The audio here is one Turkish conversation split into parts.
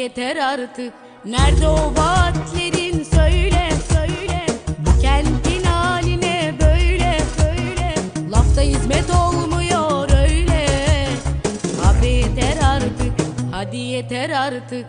yeter artık. Nerede o vaatlerin, söyle söyle. Bu kentin haline böyle böyle. Lafta hizmet olmuyor öyle. Abi yeter artık, hadi yeter artık.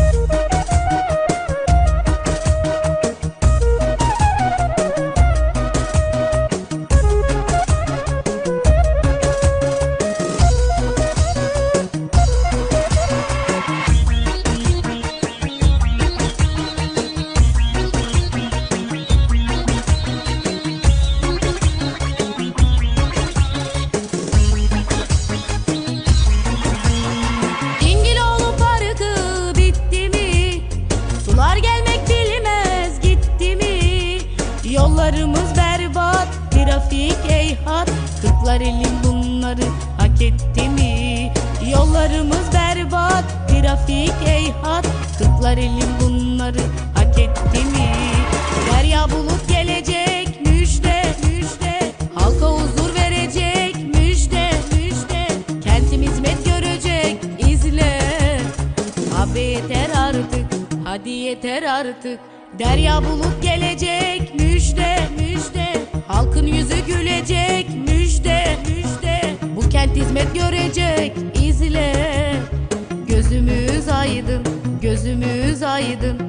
Yollarımız berbat, trafik eyhat. Kırklar elim bunları hak etti mi? Yollarımız berbat, trafik eyhat. Kırklar elim bunları hak etti mi? Derya bulut gelecek, müjde müjde. Halka huzur verecek, müjde müjde. Kentim hizmet görecek, izle. Abi yeter artık, hadi yeter artık. Derya bulut gelecek, müjde müjde. Halkın yüzü gülecek, müjde müjde. Bu kent hizmet görecek, izle. Gözümüz aydın, gözümüz aydın.